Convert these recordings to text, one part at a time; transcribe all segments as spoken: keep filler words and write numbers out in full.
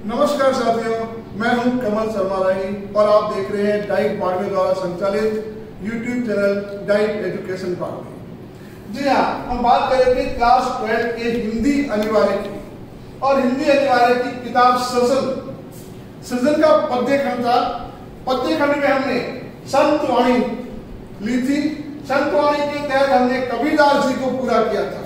नमस्कार साथियों, मैं हूं कमल शर्मा राही और आप देख रहे हैं डाइट बाड़मेर द्वारा संचालित YouTube channel DIET education Barmer. जी हाँ, हम बात करेंगे क्लास ट्वेल्व के हिंदी अनिवार्य की। और हिंदी अनिवार्य की किताब सृजन सृजन का पद्य खंड था। पद्य खंड में हमने संत वाणी ली थी। संत वाणी के तहत हमने कबीरदास जी को पूरा किया था।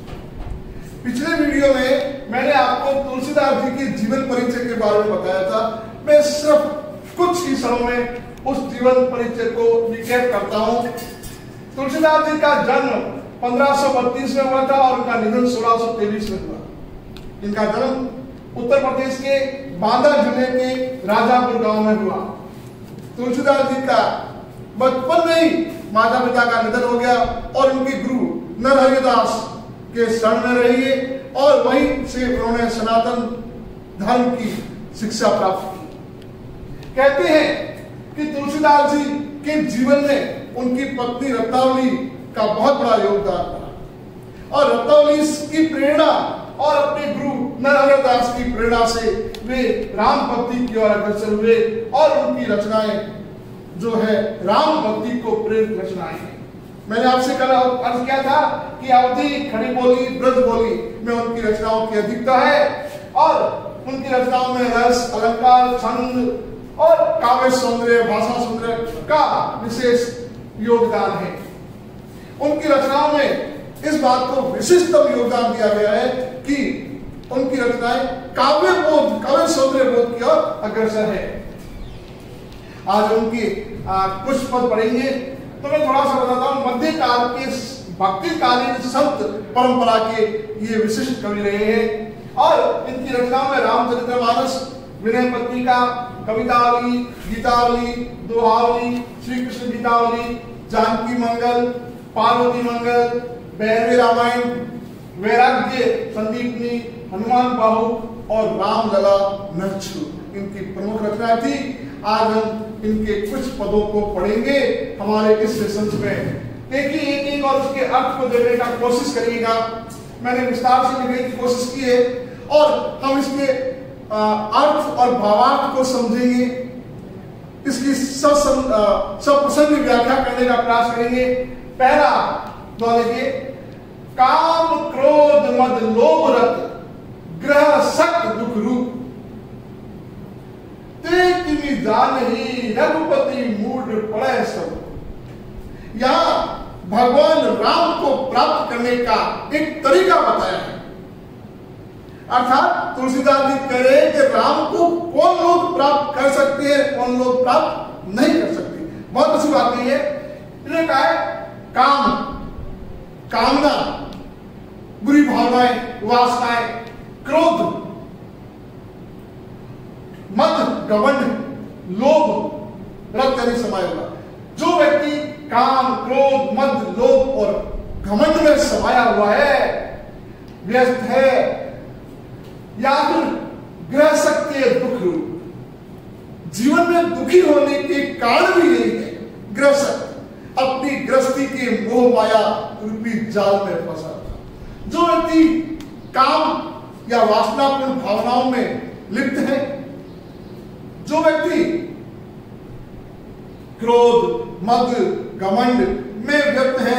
पिछले वीडियो में मैंने आपको तुलसीदास जी के जीवन परिचय के बारे में बताया था। मैं सिर्फ कुछ ही क्षणों में उस जीवन परिचय को रिकैप करता हूं। तुलसीदास जी का जन्म पंद्रह सौ बत्तीस में हुआ था और उनका निधन सोलह सौ तेईस में हुआ। इनका जन्म उत्तर प्रदेश के बांदा जिले के राजापुर गांव में हुआ। तुलसीदास जी का बचपन में ही माता पिता का निधन हो गया और उनके गुरु नरहरिदास के शरण में रही और वहीं से उन्होंने सनातन धर्म की शिक्षा प्राप्त की। कहते हैं कि तुलसीदास जी के जीवन में उनकी पत्नी रत्नावली का बहुत बड़ा योगदान रहा और रत्नावली की प्रेरणा और अपने गुरु नरहरिदास की प्रेरणा से वे राम भक्ति की ओर अग्रसर हुए और उनकी रचनाएं जो है राम भक्ति को प्रेरित रचनाएं हैं। मैंने आपसे कल अर्ज किया था कि अवधि, खड़ी बोली, ब्रज बोली में उनकी रचनाओं की अधिकता है और उनकी रचनाओं में रस, अलंकार, छंद और काव्य सौंदर्य, भाषा सौंदर्य का विशेष योगदान है। उनकी रचनाओं में इस बात को विशिष्टतम योगदान दिया गया है कि उनकी रचनाएं काव्य बोध, काव्य सौंदर्य बोध की ओर अग्रसर है। आज उनकी आ, कुछ पद पढ़ेंगे तो मैं थोड़ा सा बताता हूँ। मध्यकाल के भक्तिकालीन संत परंपरा के ये विशिष्ट कवि रहे हैं और इनकी रचनाओं में रामचरितमानस, विनय पत्रिका, कवितावली, गीतावली, दोहावली, श्री कृष्ण गीतावली, जानकी मंगल, पार्वती मंगल, भैरवी रामायण, वैराग्य संदीपनी, हनुमान बाहु और रामलला नरछू इनकी प्रमुख रचनाएं थी। आज हम इनके कुछ पदों को पढ़ेंगे हमारे इस सेशन में। देखिए एक एक और उसके अर्थ को देखने का कोशिश करिएगा। मैंने विस्तार से लिखने की कोशिश की है और हम इसके अर्थ और भावार्थ को समझेंगे, इसकी सप्रसंग व्याख्या करने का प्रयास करेंगे। पहला तो देखिए, काम क्रोध मद लोभ रत ग्रह शक दुख रूप ते जान ही रघुपति मूड पड़े सब। यहां भगवान राम को प्राप्त करने का एक तरीका बताया है। अर्थात तुलसीदास जी कह रहे हैं कि राम को कौन लोग प्राप्त कर सकते हैं, कौन लोग प्राप्त नहीं कर सकते। बहुत अच्छी बात नहीं है। इन्होंने कहा है काम, कामना, बुरी भावनाएं, वासनाएं, क्रोध, मद, घमंड, लोभ, रत यानी समाया हुआ। जो व्यक्ति काम, क्रोध, मद, लोभ और घमंड में समाया हुआ है, व्यस्त है या फिर ग्रह सकते हैं दुख रूप, जीवन में दुखी होने के कारण भी यही है। ग्रस्त अपनी गृहस्थी के मोह माया रूपी जाल में फंसा था। जो व्यक्ति काम या वासनापूर्ण भावनाओं में लिप्त है, जो व्यक्ति क्रोध, मद, घमंड में व्यक्त है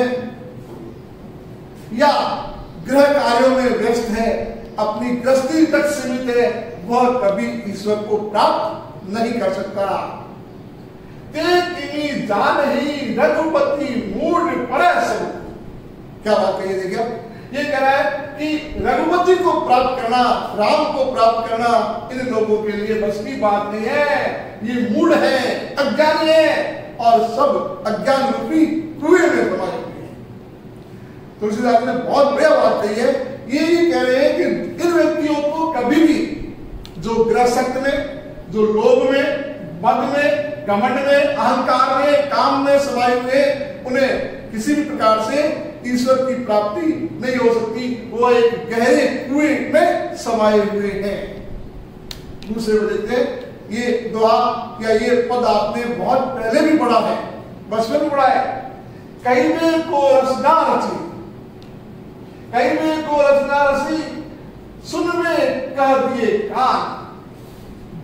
या गृह कार्यों में व्यस्त है, अपनी गृहस्थी तक सीमित है, वह कभी ईश्वर को प्राप्त नहीं कर सकता। ते तिनी जान ही रघुपति मूड पड़े सब। क्या बात कही देखिए, ये कह रहा है कि रघुपति को प्राप्त करना, राम को प्राप्त करना इन लोगों के लिए बस की बात नहीं है। ये मूढ़ है, अज्ञानी है और सब अज्ञान रूपी कुएं में समाये हुए हैं। तुलसीदास ने बहुत बढ़िया बात कही है। ये ही कह रहे हैं कि इन व्यक्तियों को कभी भी जो ग्रहशक्त में, जो लोभ में, मद में, घमंड में, अहंकार में, काम में समाये हुए, उन्हें किसी भी प्रकार से ईश्वर की प्राप्ति नहीं हो सकती। वो एक गहरे कुएं में समाये हुए हैं। दूसरे में देखते हैं, ये दुआ या ये पद आपने बहुत पहले भी पढ़ा है, बचपन में पढ़ा है। कहीं में को रचना रची, कहीं में को रचना रची, सुन में कह दिए कान।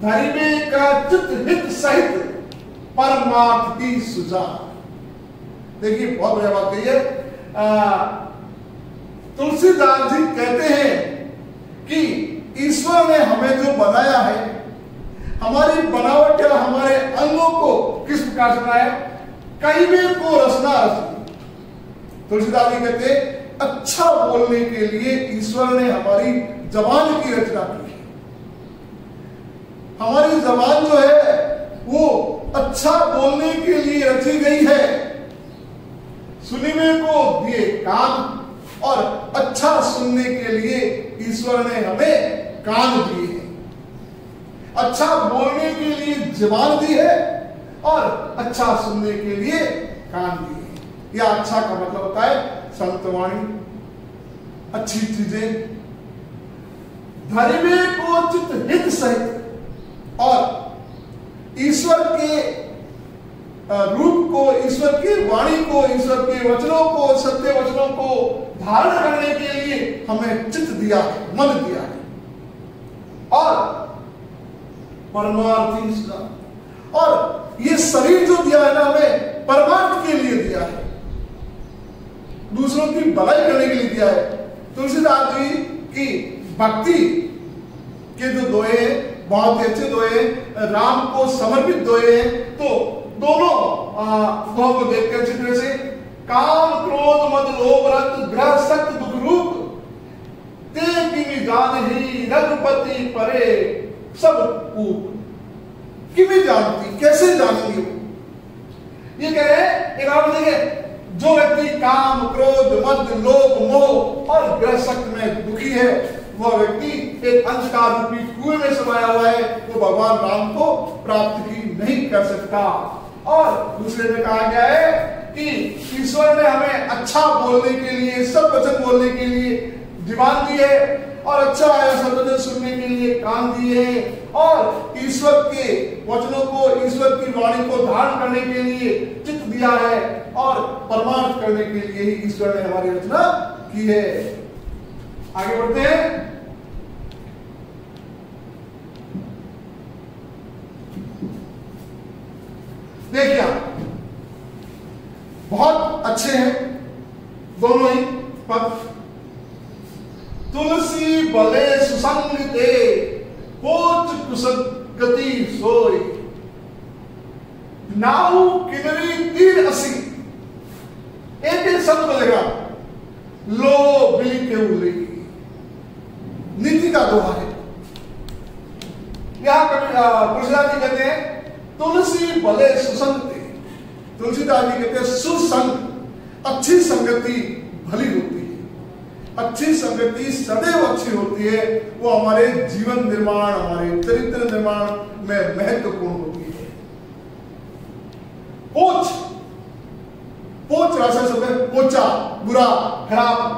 धरिवे का चित हित सहित परमार्थ की सुजा। देखिए बहुत बढ़िया बात कही है। तुलसीदास जी कहते हैं कि ईश्वर ने हमें जो बनाया है, हमारी बनावट या हमारे अंगों को किस प्रकार से बनाया? कईवे को रसना रसी। तुलसीदास जी कहते अच्छा बोलने के लिए ईश्वर ने हमारी जबान की रचना की है। हमारी जबान जो है वो अच्छा बोलने के लिए रची गई है। सुनने को दिए कान और अच्छा सुनने के लिए ईश्वर ने हमें कान दिए हैं। अच्छा बोलने के लिए जुबान दी है और अच्छा सुनने के लिए कान दिए हैं। यह अच्छा का मतलब होता है संतवाणी, अच्छी चीजें। धरिवे को चित हित सहित, और ईश्वर के रूप को, ईश्वर की वाणी को, ईश्वर के वचनों को, सत्य वचनों को धारण करने के लिए हमें चित्त दिया है, मन दिया है। और परमार्थी सुजा, और ये शरीर जो दिया है ना हमें परमार्थ के लिए दिया है, दूसरों की भलाई करने के लिए दिया है। तुलसीदास जी की भक्ति के जो दोहे बहुत ही अच्छे दोहे, राम को समर्पित दोहे हैं, तो दोनों दोहों को देखकर अच्छी तरह से, काम क्रोध मद लोभ रत ग्रह सक्त दुख रूप, ते किमि जान ही रघुपति परे सब ऊप। किमि जानती, कैसे जानेंगे वो? ये कह रहे हैं, एक आप देखिए, जो व्यक्ति काम क्रोध मद लोभ मोह और ग्रह सक्त में दुखी है, वह व्यक्ति एक अंधकार रूपी कुएं में समाया हुआ है, वो भगवान राम को प्राप्त ही नहीं कर सकता। और दूसरे में कहा गया है कि ईश्वर ने हमें अच्छा बोलने के लिए, सब वचन बोलने के लिए जुबान दी है, और अच्छा आया सब वचन सुनने के लिए कान दिए हैं, और ईश्वर के वचनों को, ईश्वर की वाणी को धारण करने के लिए चित्त दिया है, और परमार्थ करने के लिए ही ईश्वर ने हमारी रचना की है। आगे बढ़ते हैं। देखिए बहुत अच्छे हैं दोनों ही पद। तुलसी बले सुसंग दे, पोच कुसगति सोई, नाउ किनरी तीर असी। एक एक शब्द बोलेगा, लो बिली के उली, नीति का दोहा है। यहां तुलसीदास जी कहते हैं तुलसी भले सुसंग थे। तुलसीदास जी कहते हैं सुसंग, अच्छी संगति भली होती है, अच्छी संगति सदैव अच्छी होती है, वो हमारे जीवन निर्माण, हमारे चरित्र निर्माण में महत्वपूर्ण होती है। पोच, पोच राशि शब्द है पोचा, बुरा, खराब।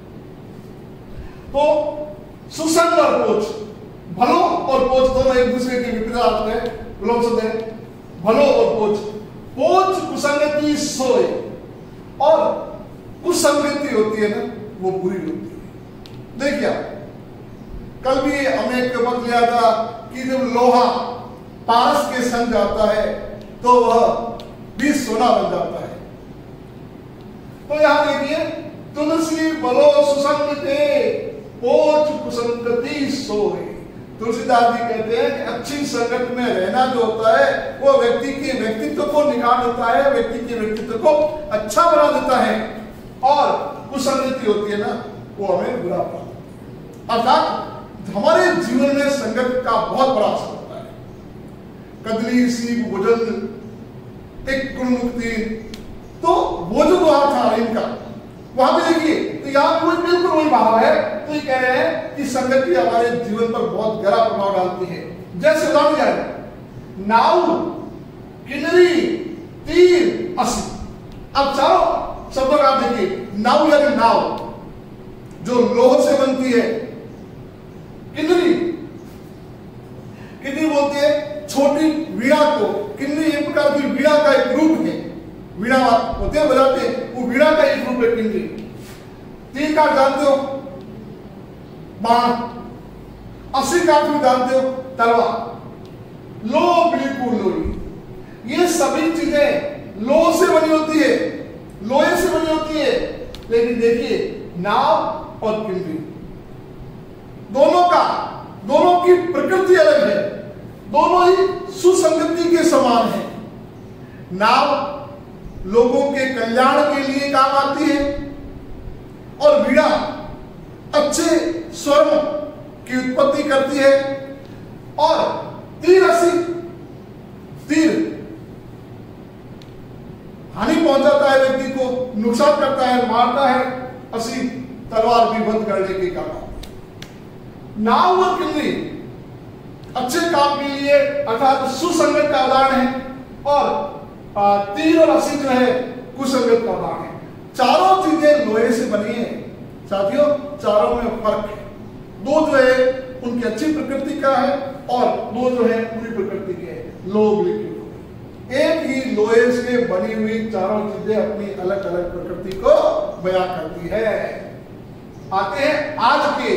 तो सुसंग और पोच, भलो और पोच दोनों एक दूसरे के विपरीत अर्थ में लोग शब्द है, भलो और पोच। पोच कुसंगति सोए, और कुसंगति होती है ना वो बुरी होती है। देखिए कल भी हमने एक मत लिया था कि जब लोहा पारस के संग जाता है तो वह भी सोना बन जाता है। तो यहां देखिए, तुलसी बलो सुसंगते, पोच कुसंगति सोए। तुलसीदास जी कहते हैं कि अच्छी संगत में रहना जो होता है वो व्यक्ति के व्यक्तित्व को निखार देता है, व्यक्ति के व्यक्तित्व को अच्छा बना देता है, और कुसंगति होती है ना वो हमें बुरा बनाता है। अर्थात हमारे जीवन में संगत का बहुत बड़ा असर होता है। कदली सीप भोजन एक गुण मुक्ति, तो वो जो दोहा था इनका, वहां पे देखिए तो यहाँ कोई बिल्कुल वही भाव है। तो ये कह रहे हैं कि संगति हमारे जीवन पर बहुत गहरा प्रभाव डालती है। जैसे उदाहरण जाए, नाव किनरी तीर असी। अब चारों शब्दों का आप देखिए, नाव यानी नाव जो लोह से बनती है, किन्नरी, किन्नरी बोलती है छोटी वीणा को। किन्नरी एक प्रकार की वीणा का एक रूप है, वीणा होते हैं बजाते हैं, वो वीणा का एक रूप है किन्नरी। तीर का जानते हो बाण, अस्सी का भी जानते हो तलवार। लो बिल्कुल लोई। ये सभी चीजें लो से बनी होती है, लोहे से बनी होती है। लेकिन देखिए नाव और किंडी दोनों का दोनों की प्रकृति अलग है, दोनों ही सुसंगति के समान है। नाव लोगों के कल्याण के लिए काम आती है और वीणा अच्छे स्वरों की उत्पत्ति करती है। और तीर रसी तीर हानि पहुंचाता है, व्यक्ति को नुकसान करता है, मारता है। असी तलवार विभक्त करने के काम आती है। नाव और किंदी अच्छे काम के लिए अर्थात सुसंगत का उदाहरण है और तीर और असी जो है कुसंगत का उदाहरण है। चारों चीजें लोहे से बनी है साथियों, चारों में फर्क है। दो जो है उनकी अच्छी प्रकृति का है और दो जो है पूरी प्रकृति के है। लोग लिखित एक ही लोहे से बनी हुई चारों चीजें अपनी अलग अलग प्रकृति को बयां करती है। आते हैं आज के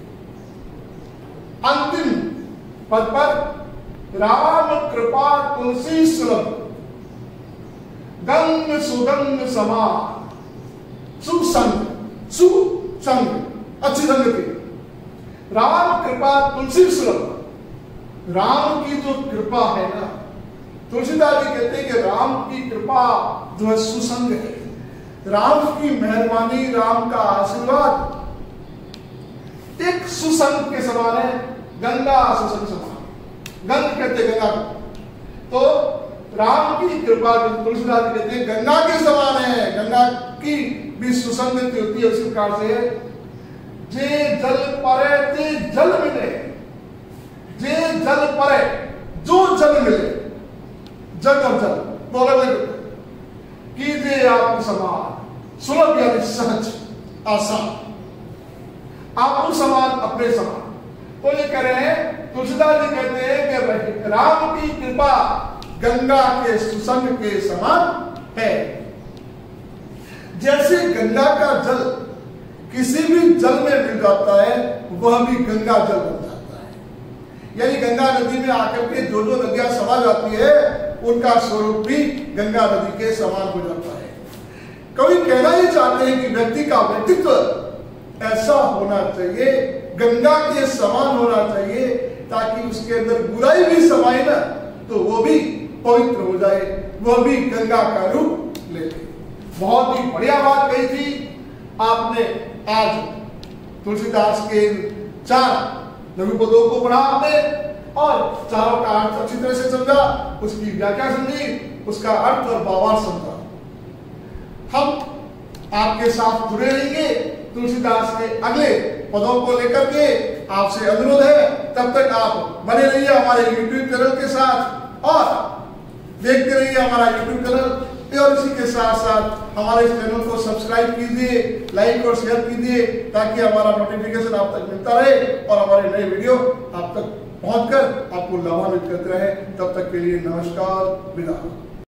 अंतिम पद पर। राम कृपा तुलसी सुलभ गंग सुगंध समान सुसंग सुसंग अच्छी संगति। राम कृपा तुलसी सुलभ, राम की जो कृपा है ना, तुलसीदास जी कहते हैं कि राम की कृपा जो है सुसंग है। राम की मेहरबानी, राम का आशीर्वाद एक सुसंग के समान है, गंगा सुसंग समान। गंग कहते गंगा को, तो राम की कृपा तुलसीदास जी कहते हैं गंगा के समान है। गंगा की भी सुसंगति होती है। उसी प्रकार से जे जल परे ते जल मिले, जे जल परे जो जल मिले, जग और जल तो अलग अलग कीजिए आप समान सुलभ यानी सहज आसान, आप समान अपने समान। तो ये कह रहे हैं तुलसीदास जी कहते हैं कि राम की कृपा गंगा के सुसंग के समान है। जैसे गंगा का जल किसी भी जल में मिल जाता है, वह भी गंगा जल बन जाता है। यानी गंगा नदी में आकर के जो जो नदियां समा जाती है, उनका स्वरूप भी गंगा नदी के समान हो जाता है। कवि कहना ही चाहते हैं कि व्यक्ति का व्यक्तित्व ऐसा होना चाहिए, गंगा के समान होना चाहिए, ताकि उसके अंदर बुराई भी समाये ना, तो वो भी पवित्र हो जाए, वह भी गंगा का रूप ले ले। बहुत ही बढ़िया बात कही थी आपने। आज तुलसीदास के चार लघुपदों को पढ़ा आपने और चारों का अर्थ अच्छी तरह से समझा, उसकी व्याख्या समझी, उसका अर्थ और भावार्थ समझा। हम आपके साथ जुड़े रहेंगे तुलसीदास के अगले पदों को लेकर के। आपसे अनुरोध है तब तक आप बने रहिए हमारे यूट्यूब चैनल के साथ और देखते रहिए हमारा यूट्यूब चैनल। और इसी के साथ साथ हमारे इस चैनल को सब्सक्राइब कीजिए, लाइक और शेयर कीजिए, ताकि हमारा नोटिफिकेशन आप तक मिलता रहे और हमारे नए वीडियो आप तक पहुंचकर आपको लाभान्वित करते रहे। तब तक के लिए नमस्कार, विदा।